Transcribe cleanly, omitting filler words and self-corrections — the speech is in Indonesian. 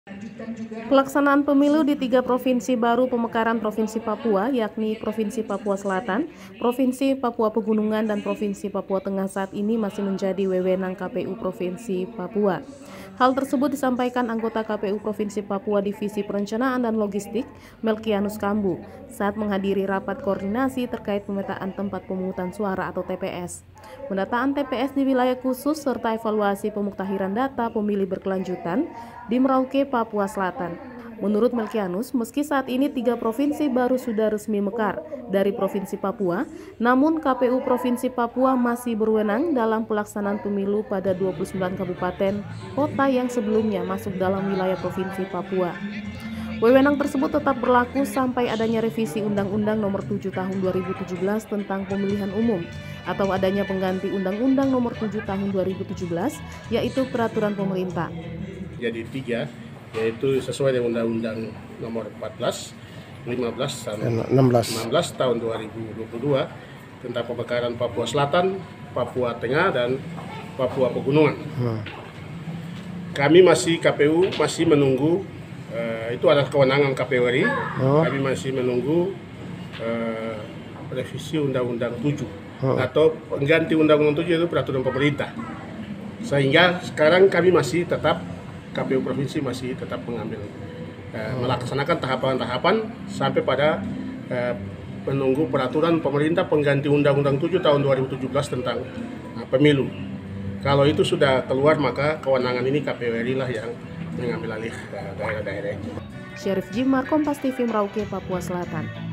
Pelaksanaan pemilu di 3 provinsi baru pemekaran Provinsi Papua, yakni Provinsi Papua Selatan, Provinsi Papua Pegunungan, dan Provinsi Papua Tengah saat ini masih menjadi wewenang KPU Provinsi Papua. Hal tersebut disampaikan anggota KPU Provinsi Papua Divisi Perencanaan dan Logistik, Melkianus Kambu, saat menghadiri rapat koordinasi terkait pemetaan tempat pemungutan suara atau TPS. Pendataan TPS di wilayah khusus serta evaluasi pemuktahiran data pemilih berkelanjutan di Merauke, Papua Selatan. Menurut Melkianus, meski saat ini 3 provinsi baru sudah resmi mekar dari Provinsi Papua, namun KPU Provinsi Papua masih berwenang dalam pelaksanaan pemilu pada 29 kabupaten kota yang sebelumnya masuk dalam wilayah Provinsi Papua. Wewenang tersebut tetap berlaku sampai adanya revisi Undang-Undang Nomor 7 Tahun 2017 tentang Pemilihan Umum atau adanya pengganti Undang-Undang Nomor 7 Tahun 2017, yaitu Peraturan Pemerintah. Jadi 3, yaitu sesuai dengan Undang-Undang Nomor 14, 15, dan 16 Tahun 2022 tentang pemekaran Papua Selatan, Papua Tengah, dan Papua Pegunungan. Kami KPU masih menunggu, itu adalah kewenangan KPU RI. Kami masih menunggu revisi Undang-Undang 7 atau pengganti Undang-Undang 7 itu Peraturan Pemerintah. Sehingga sekarang kami masih tetap, KPU Provinsi masih tetap melaksanakan tahapan-tahapan sampai pada menunggu peraturan pemerintah pengganti Undang-Undang 7 tahun 2017 tentang pemilu. Kalau itu sudah keluar, maka kewenangan ini KPU RI lah yang mengambil alih daerah-daerah itu. Syarif Jimar, Kompas TV, Merauke, Papua Selatan.